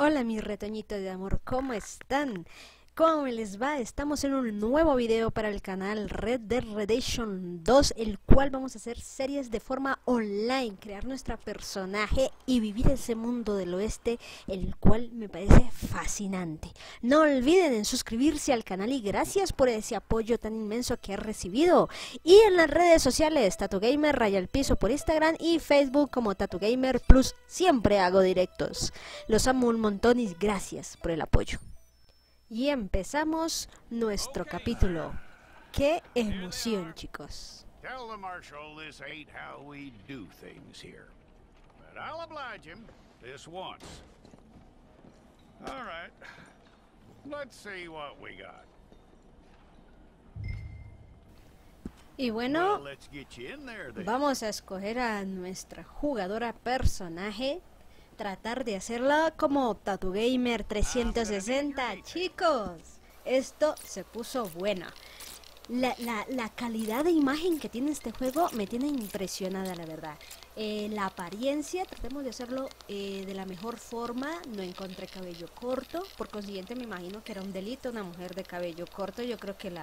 Hola mis retoñitos de amor, ¿cómo están? ¿Cómo les va? Estamos en un nuevo video para el canal Red Dead Redemption 2, el cual vamos a hacer series de forma online, crear nuestro personaje y vivir ese mundo del oeste, el cual me parece fascinante. No olviden en suscribirse al canal y gracias por ese apoyo tan inmenso que he recibido. Y en las redes sociales, TatuGamer, Raya al Piso por Instagram y Facebook como TatuGamer Plus, siempre hago directos. Los amo un montón y gracias por el apoyo. Y empezamos nuestro capítulo. ¡Qué emoción, chicos! Tell the Marshal this ain't how we do things here. But I'll oblige him this once. All right. Let's see what we got. Y bueno, Well, let's get you in there then. vamos a escoger a nuestra jugadora personaje. Tratar de hacerla como TatuGamer 360, chicos. Esto se puso buena. La calidad de imagen que tiene este juego me tiene impresionada, la verdad. La apariencia, tratemos de hacerlo de la mejor forma. No encontré cabello corto, por consiguiente me imagino que era un delito una mujer de cabello corto. Yo creo que la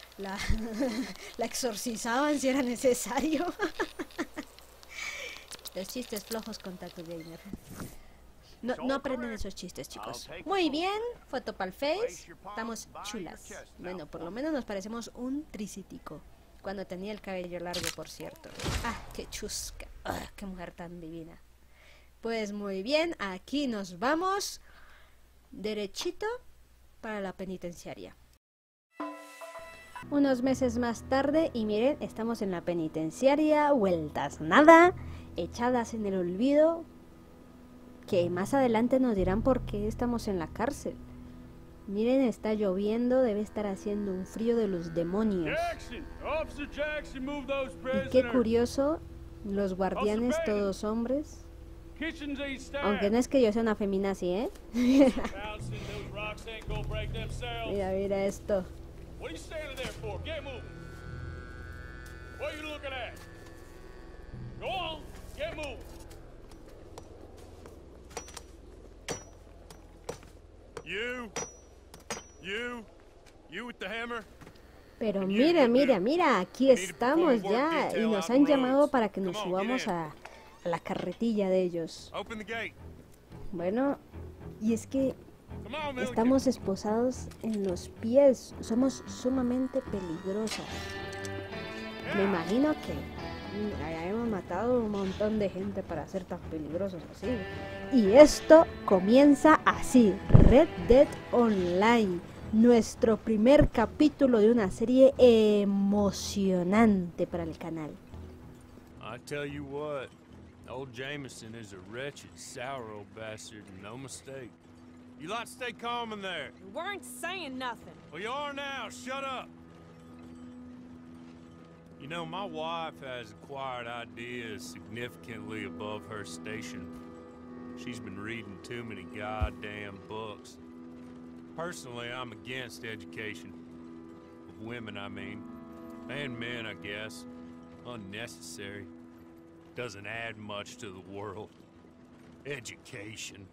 exorcizaban si era necesario. Los chistes flojos con TatuGamer. No aprenden esos chistes, chicos. Muy bien, foto para el Face. Estamos chulas. Bueno, por lo menos nos parecemos un tricítico. Cuando tenía el cabello largo, por cierto. Ah, qué chusca. Ah, qué mujer tan divina. Pues muy bien, aquí nos vamos derechito para la penitenciaria. Unos meses más tarde y miren, estamos en la penitenciaria, vueltas nada, echadas en el olvido, que más adelante nos dirán por qué estamos en la cárcel. Miren, está lloviendo, debe estar haciendo un frío de los demonios. Y qué curioso, los guardianes todos hombres. Aunque no es que yo sea una feminazi, ¿eh? Mira, mira esto. What are you standing there for? Get moving. What are you looking at? Go on, get moving. You with the hammer? Pero mira, mira, mira, aquí estamos ya y nos han llamado para que nos subamos a la carretilla de ellos. Open the gate. Bueno, y es que Come on, Milliken. estamos esposados en los pies, somos sumamente peligrosas. Me imagino que hemos matado un montón de gente para ser tan peligrosos así. Y esto comienza así, Red Dead Online, nuestro primer capítulo de una serie emocionante para el canal. I tell you what, old Jameson is a wretched, sour old bastard, and no mistake. You lot stay calm in there. We weren't saying nothing. Well, you are now. Shut up. You know, my wife has acquired ideas significantly above her station. She's been reading too many goddamn books. Personally, I'm against education. Of women, I mean. And men, I guess. Unnecessary. Doesn't add much to the world. Education.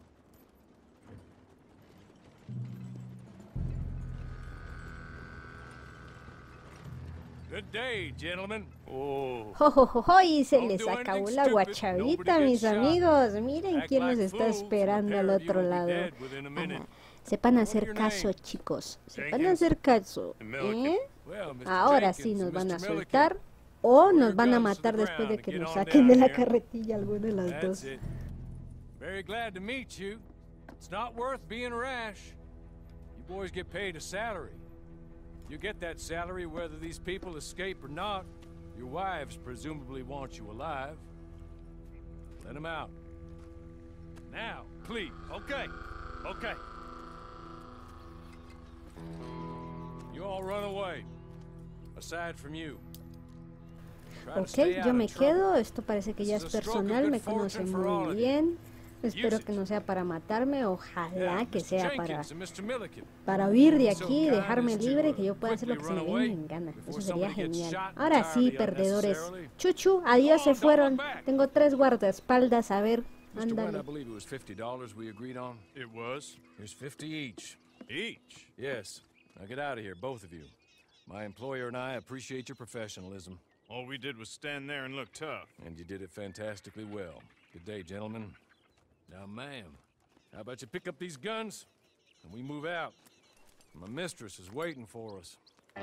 Good day, gentlemen. Oh. ¡Jo, y se les acabó la guachavita, mis amigos! Miren quién nos está esperando al otro lado. Ajá. Sepan hacer caso, chicos. Sepan hacer caso, ¿eh? Well, Mr. Ahora sí Jenkins nos and van a Mr. soltar Milliken, o nos van a matar después de que nos saquen de la carretilla, alguno de las That's dos. it. Very glad to meet you. It's not worth being rash. You boys get paid a salary. You get that salary whether these people escape or not. Your wives presumably want you alive. Let them out. Now, please. Okay. Okay. You all run away. Aside from you. Try to stay Ok, out yo of me trouble. quedo, esto parece que ya es personal, me conoce muy bien. Espero que no sea para matarme, ojalá que sea para huir de aquí y dejarme libre, que yo pueda hacer lo que se me venga en gana. Eso sería genial. Ahora sí, perdedores. Chuchu, adiós, se fueron. Tengo 3 guardaespaldas, a ver Mr. Wynn, I Ándale. believe it was $50 we agreed on. It was? Here's 50 each. Each? Yes. Now get out of here, both of you. My employer and I appreciate your professionalism. All we did was stand there and look tough. And you did it fantastically well. Good day, gentlemen. Now, ma'am, how about you pick up these guns and we move out? My mistress is waiting for us.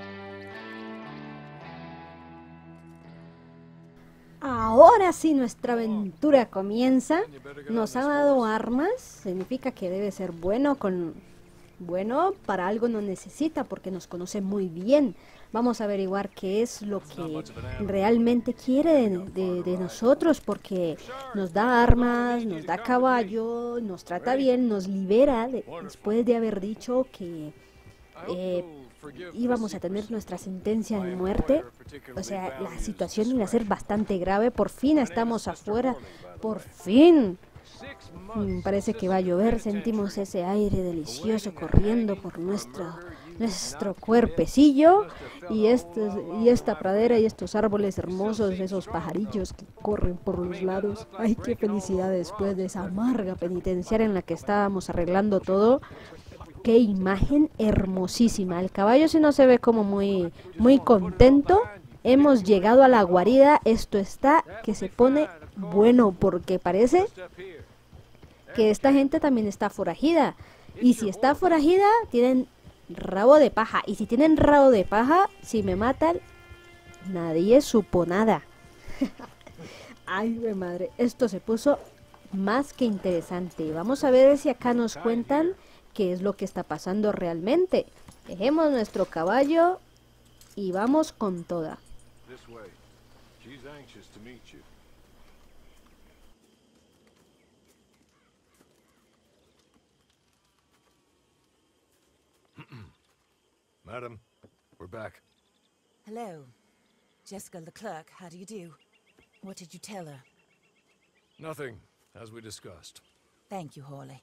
Ahora sí nuestra aventura comienza. Nos ha dado armas, significa que debe ser bueno para algo nos necesita porque nos conoce muy bien. Vamos a averiguar qué es lo que realmente quiere de nosotros porque nos da armas, nos da caballo, nos trata bien, nos libera después de haber dicho que íbamos a tener nuestra sentencia de muerte. O sea, la situación iba a ser bastante grave. Por fin estamos afuera. Por fin. Parece que va a llover. Sentimos ese aire delicioso corriendo por nuestro cuerpecillo. Y esta pradera y estos árboles hermosos, esos pajarillos que corren por los lados. Ay, qué felicidad después de esa amarga penitenciaria en la que estábamos arreglando todo. Qué imagen hermosísima. El caballo sí no se ve como muy contento. Hemos llegado a la guarida. Esto está que se pone bueno porque parece que esta gente también está forajida. Y si está forajida, tienen rabo de paja. Y si tienen rabo de paja, si me matan, nadie supo nada. Ay, mi madre. Esto se puso más que interesante. Vamos a ver si acá nos cuentan qué es lo que está pasando realmente. Dejemos nuestro caballo y vamos con toda. This way. She's anxious to meet you. Madam, we're back. Hello. Jessica Leclerc, how do you do? What did you tell her? Nothing, as we discussed. Thank you, Hawley.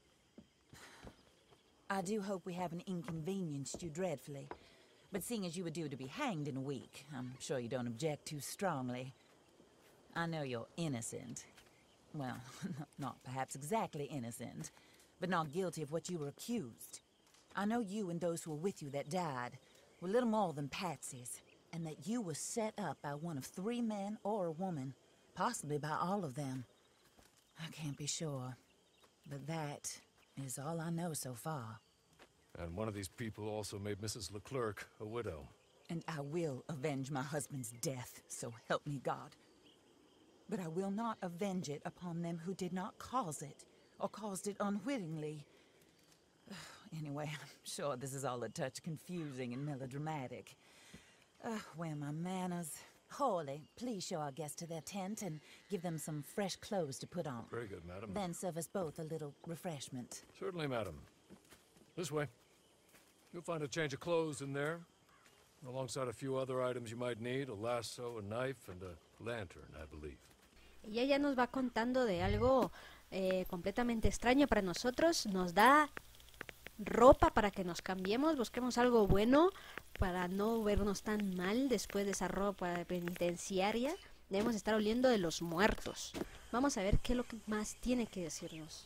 I do hope we haven't inconvenienced you dreadfully. But seeing as you were due to be hanged in a week, I'm sure you don't object too strongly. I know you're innocent. Well, not perhaps exactly innocent, but not guilty of what you were accused. I know you and those who were with you that died were little more than patsies, and that you were set up by one of 3 men or a woman, possibly by all of them. I can't be sure, but that is all I know so far. And one of these people also made Mrs. Leclerc a widow. And I will avenge my husband's death, so help me God. But I will not avenge it upon them who did not cause it, or caused it unwittingly. Anyway, I'm sure this is all a touch confusing and melodramatic. Where are my manners? Hawley, please show our guests to their tent and give them some fresh clothes to put on. Very good, madam. Then serve us both a little refreshment. Certainly, madam. This way. You'll find a change of clothes in there, alongside a few other items you might need, a lasso, a knife, and a lantern, I believe. Ella ya nos va contando de algo completamente extraño para nosotros. Nos da ropa para que nos cambiemos, busquemos algo bueno para no vernos tan mal después de esa ropa penitenciaria. Debemos estar oliendo de los muertos. Vamos a ver qué es lo que más tiene que decirnos.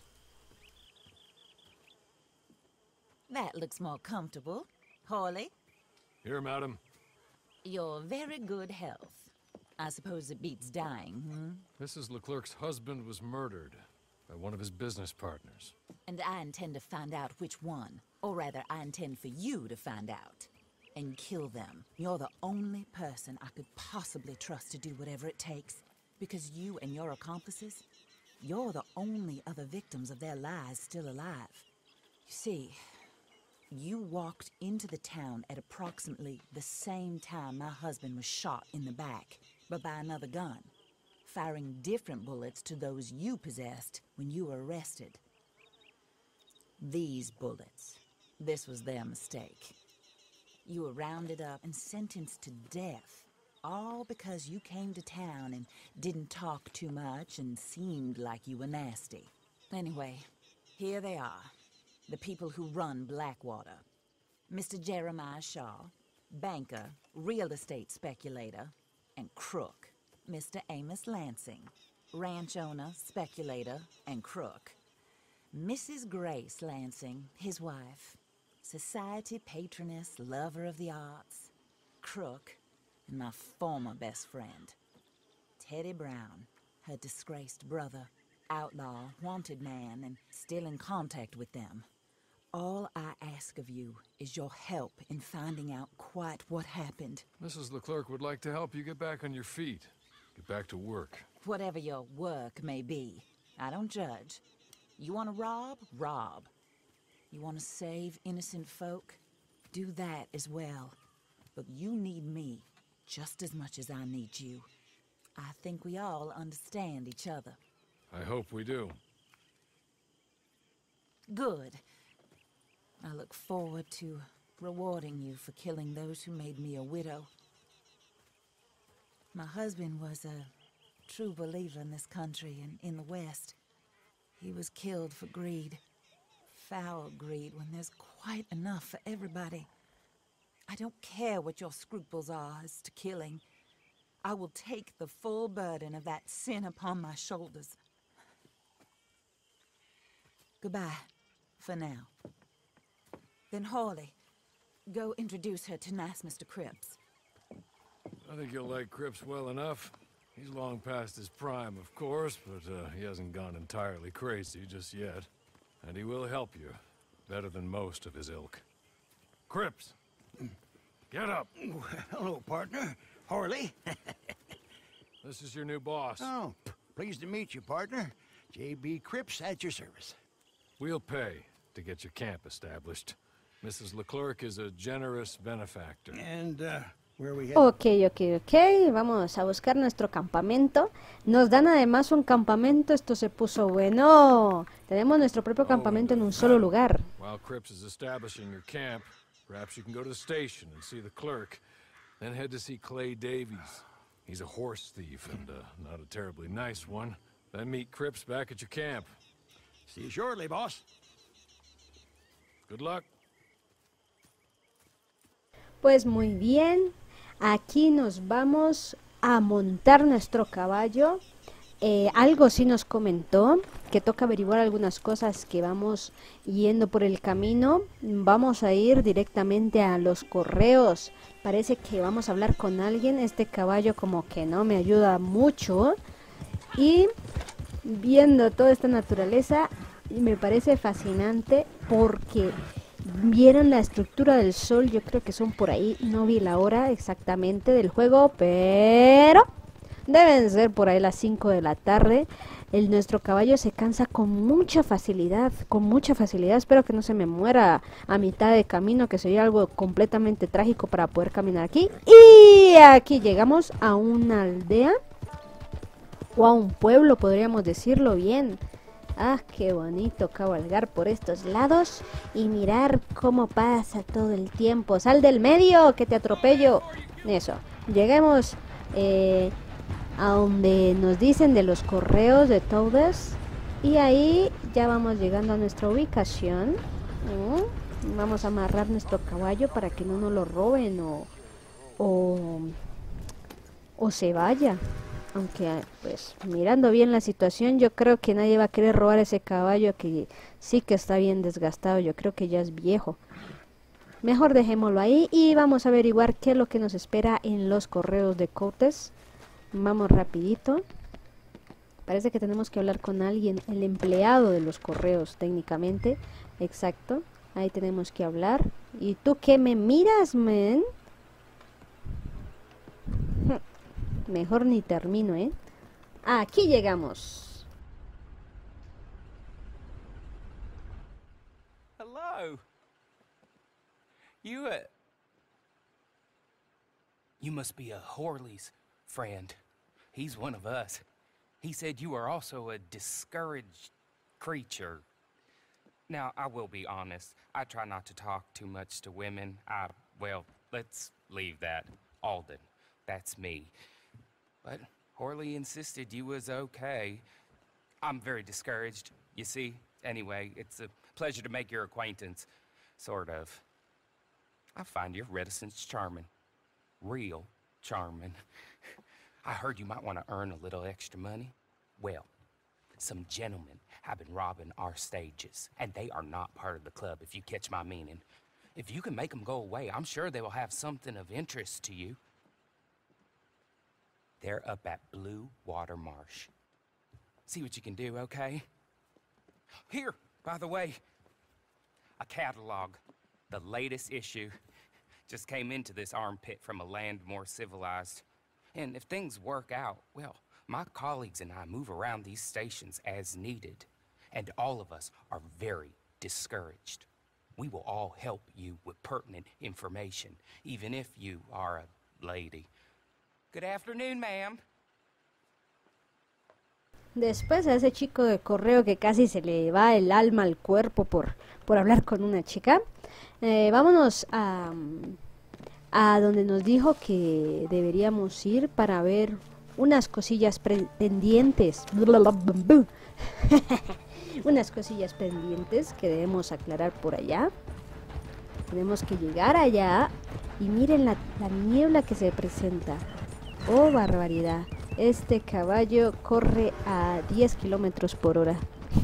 That looks more comfortable. Hawley, Here, madam. your very good health. I suppose it beats dying, Mrs. Leclerc's husband was murdered by one of his business partners. And I intend to find out which one. Or rather, I intend for you to find out. And kill them. You're the only person I could possibly trust to do whatever it takes. Because you and your accomplices, you're the only other victims of their lies still alive. You see, you walked into the town at approximately the same time my husband was shot in the back, but by another gun, firing different bullets to those you possessed when you were arrested. These bullets, this was their mistake. You were rounded up and sentenced to death, all because you came to town and didn't talk too much and seemed like you were nasty. Anyway, here they are. The people who run Blackwater. Mr. Jeremiah Shaw, banker, real estate speculator, and crook, Mr. Amos Lansing. ranch owner, speculator, and crook. Mrs. Grace Lansing, his wife. Society patroness, lover of the arts, crook, and my former best friend. Teddy Brown, her disgraced brother, outlaw, wanted man, and still in contact with them. All I ask of you is your help in finding out quite what happened. Mrs. Leclerc would like to help you get back on your feet. Get back to work. Whatever your work may be, I don't judge. You want to rob? Rob. You want to save innocent folk? Do that as well. But you need me just as much as I need you. I think we all understand each other. I hope we do. Good. I look forward to rewarding you for killing those who made me a widow. My husband was a true believer in this country and in the West. He was killed for greed. Foul greed when there's quite enough for everybody. I don't care what your scruples are as to killing. I will take the full burden of that sin upon my shoulders. Goodbye, for now. Then Hawley, go introduce her to nice Mr. Cripps. I think you'll like Cripps well enough. He's long past his prime, of course, but he hasn't gone entirely crazy just yet. And he will help you, better than most of his ilk. Cripps, get up. Hello, partner. Harley. This is your new boss. Oh, pleased to meet you, partner. J.B. Cripps at your service. We'll pay to get your camp established. Mrs. Leclerc is a generous benefactor. And, where we Ok. Vamos a buscar nuestro campamento. Nos dan además un campamento. Esto se puso bueno. Tenemos nuestro propio campamento en un solo lugar. While Cripps is establishing your camp, perhaps you can go to the station and see the clerk. Then head to see Clay Davies. He's a horse thief and not a terribly nice one. Then meet Cripps back at your camp. See you shortly, boss. Good luck. Pues muy bien. Aquí nos vamos a montar nuestro caballo. Algo sí nos comentó, que toca averiguar algunas cosas que vamos yendo por el camino. Vamos a ir directamente a los correos. Parece que vamos a hablar con alguien. Este caballo como que no me ayuda mucho. Y viendo toda esta naturaleza, me parece fascinante porque vieron la estructura del sol. Yo creo que son por ahí, no vi la hora exactamente del juego, pero deben ser por ahí las 5 de la tarde. Nuestro caballo se cansa con mucha facilidad, espero que no se me muera a mitad de camino, que sería algo completamente trágico para poder caminar aquí. Y aquí llegamos a una aldea, o a un pueblo, podríamos decirlo bien. Ah, qué bonito cabalgar por estos lados y mirar cómo pasa todo el tiempo. ¡Sal del medio, que te atropello! Eso, lleguemos a donde nos dicen de los correos de todas. Y ahí ya vamos llegando a nuestra ubicación. Vamos a amarrar nuestro caballo para que no nos lo roben o se vaya. Aunque, pues, mirando bien la situación, yo creo que nadie va a querer robar ese caballo que sí que está bien desgastado. Yo creo que ya es viejo. Mejor dejémoslo ahí y vamos a averiguar qué es lo que nos espera en los correos de Cotes. Vamos rapidito. Parece que tenemos que hablar con alguien, el empleado de los correos, técnicamente. Exacto, ahí tenemos que hablar. ¿Y tú qué me miras, men? Mejor ni termino, ¿eh? Aquí llegamos. Hello. You must be a Horley's friend. He's one of us. He said you are also a discouraged creature. Now, I will be honest. I try not to talk too much to women. Well, let's leave that. Alden, that's me. But Horley insisted you was okay. I'm very discouraged, you see. Anyway, it's a pleasure to make your acquaintance. Sort of. I find your reticence charming. Real charming. I heard you might want to earn a little extra money. Well, some gentlemen have been robbing our stages, and they are not part of the club, if you catch my meaning. If you can make them go away, I'm sure they will have something of interest to you. They're up at Blue Water Marsh. See what you can do, okay? Here, by the way, a catalog. The latest issue just came into this armpit from a land more civilized. And if things work out, well, my colleagues and I move around these stations as needed. And all of us are very discouraged. We will all help you with pertinent information, even if you are a lady. Good afternoon, ma'am. Después a ese chico de correo que casi se le va el alma al cuerpo por hablar con una chica, vámonos a donde nos dijo que deberíamos ir para ver unas cosillas pendientes. Unas cosillas pendientes que debemos aclarar por allá. Tenemos que llegar allá y miren la niebla que se presenta. ¡Oh, barbaridad! Este caballo corre a 10 kilómetros por hora.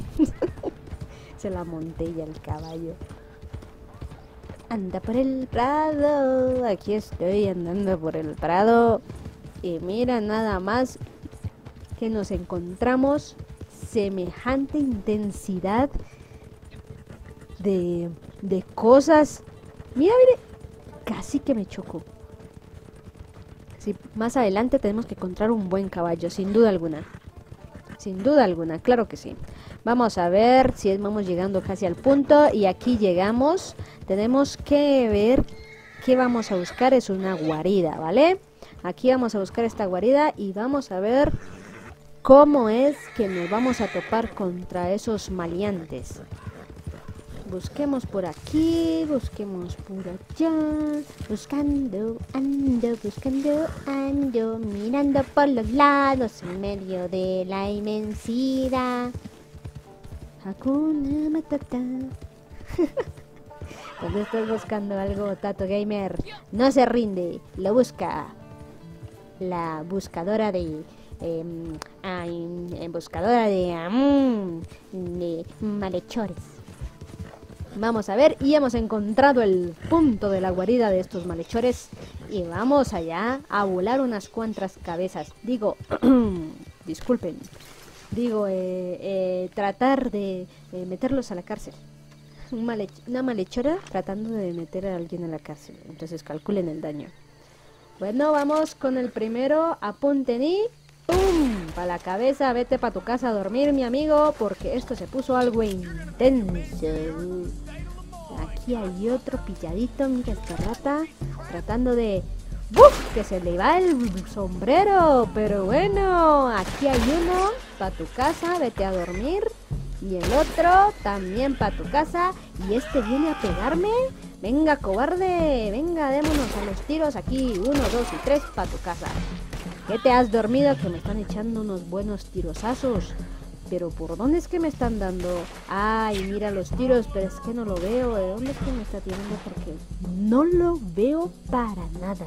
Se la monté ya el caballo. Anda por el prado. Aquí estoy andando por el prado. Y mira nada más que nos encontramos semejante intensidad de cosas. Mira, mire, casi que me chocó. Sí, más adelante tenemos que encontrar un buen caballo, sin duda alguna. Sin duda alguna, claro que sí. Vamos a ver si vamos llegando casi al punto. Y aquí llegamos. Tenemos que ver qué vamos a buscar. Es una guarida, ¿vale? Aquí vamos a buscar esta guarida y vamos a ver cómo es que nos vamos a topar contra esos maleantes. Busquemos por aquí, busquemos por allá. Buscando, ando, mirando por los lados en medio de la inmensidad. Hakuna Matata. Cuando estás buscando algo, Tato Gamer no se rinde, lo busca. La buscadora de malhechores. Vamos a ver, y hemos encontrado el punto de la guarida de estos malhechores. Y vamos allá a volar unas cuantas cabezas. Digo, disculpen. Digo, tratar de meterlos a la cárcel. Una malhechora tratando de meter a alguien a la cárcel. Entonces calculen el daño. Bueno, vamos con el primero. Apunten y ¡pum! Para la cabeza, vete para tu casa a dormir, mi amigo, porque esto se puso algo intenso. Aquí hay otro pilladito, mira esta rata, tratando de... ¡Buf! Que se le va el sombrero, pero bueno, aquí hay uno, para tu casa, vete a dormir. Y el otro, también para tu casa, y este viene a pegarme. Venga, cobarde, venga, démonos a los tiros aquí, 1, 2 y 3, para tu casa. ¿Qué te has dormido? Que me están echando unos buenos tirosazos. Pero ¿por dónde es que me están dando? Ay, mira los tiros, pero es que no lo veo. ¿De dónde es que me está tirando? Porque no lo veo para nada.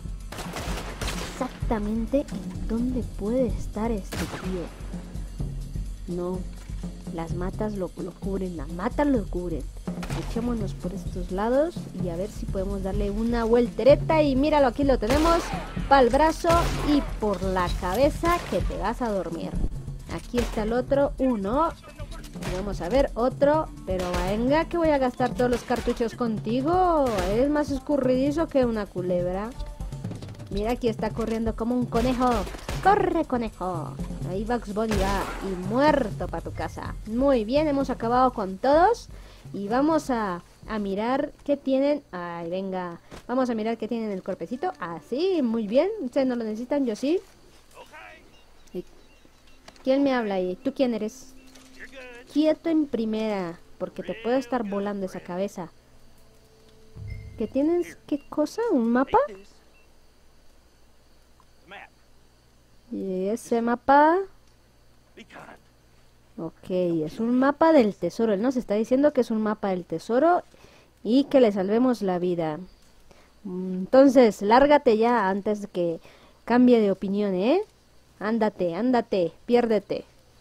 Exactamente en dónde puede estar este tío. No, las matas lo cubren, las matas lo cubren. Echémonos por estos lados y a ver si podemos darle una vueltereta. Y míralo, aquí lo tenemos, para el brazo y por la cabeza, que te vas a dormir. Aquí está el otro, uno. Y vamos a ver otro, pero venga que voy a gastar todos los cartuchos contigo. Eres más escurridizo que una culebra. Mira, aquí está corriendo como un conejo. ¡Corre, conejo! Ahí Bugs Bunny va y muerto para tu casa. Muy bien, hemos acabado con todos. Y vamos a mirar qué tienen. Ay, venga. Vamos a mirar qué tienen en el cuerpecito. Así, muy bien. Ustedes no lo necesitan, yo sí. ¿Quién me habla ahí? ¿Tú quién eres? Quieto en primera, porque te puede estar volando esa cabeza. ¿Qué tienes? ¿Qué cosa? ¿Un mapa? ¿Y ese mapa? Ok, es un mapa del tesoro. Él nos está diciendo que es un mapa del tesoro y que le salvemos la vida. Entonces, lárgate ya antes de que cambie de opinión, ¿eh? Ándate, ándate, piérdete.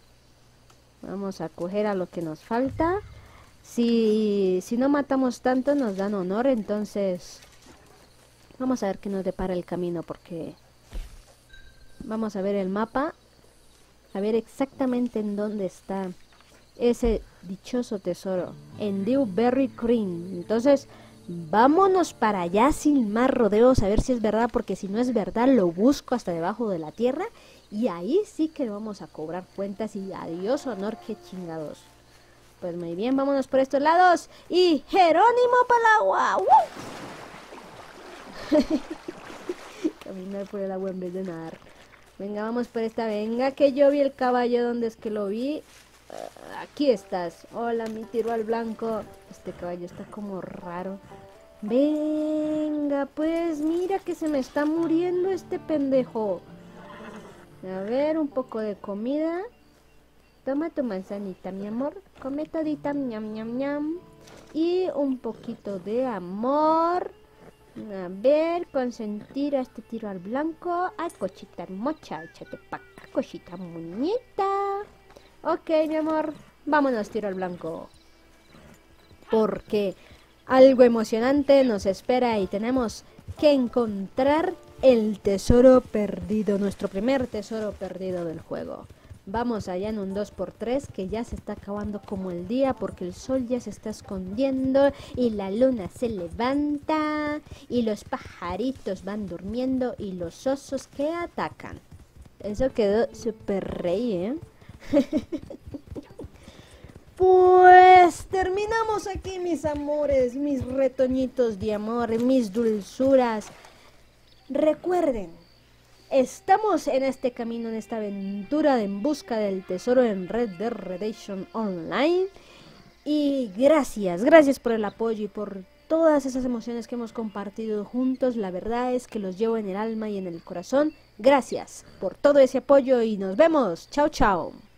Vamos a coger a lo que nos falta. Si no matamos tanto nos dan honor, entonces vamos a ver qué nos depara el camino, porque vamos a ver el mapa, a ver exactamente en dónde está ese dichoso tesoro, en Dewberry Green. Entonces vámonos para allá sin más rodeos, a ver si es verdad, porque si no es verdad lo busco hasta debajo de la tierra y ahí sí que vamos a cobrar cuentas y adiós honor, qué chingados. Pues muy bien, vámonos por estos lados y Jerónimo para el agua. Caminar por el agua en vez de nadar. Venga, vamos por esta, venga que yo vi el caballo, ¿dónde es que lo vi? Aquí estás. Hola, mi tiro al blanco. Este caballo está como raro. Venga, pues mira que se me está muriendo este pendejo. A ver, un poco de comida. Toma tu manzanita, mi amor. Come todita, ñam, ñam, ñam. Y un poquito de amor. A ver, consentir a este tiro al blanco. Ay, cochita hermosa, échate pa' acá, cochita muñita. Ok, mi amor, vámonos tiro al blanco. Porque algo emocionante nos espera y tenemos que encontrar el tesoro perdido, nuestro primer tesoro perdido del juego. Vamos allá en un 2×3 que ya se está acabando como el día porque el sol ya se está escondiendo y la luna se levanta y los pajaritos van durmiendo y los osos que atacan. Eso quedó súper rey, ¿eh? Pues terminamos aquí, mis amores, mis retoñitos de amor, mis dulzuras. Recuerden, estamos en este camino, en esta aventura de en busca del tesoro en Red Dead Redemption Online. Y gracias por el apoyo y por todas esas emociones que hemos compartido juntos. La verdad es que los llevo en el alma y en el corazón. Gracias por todo ese apoyo y nos vemos. Chao, chao.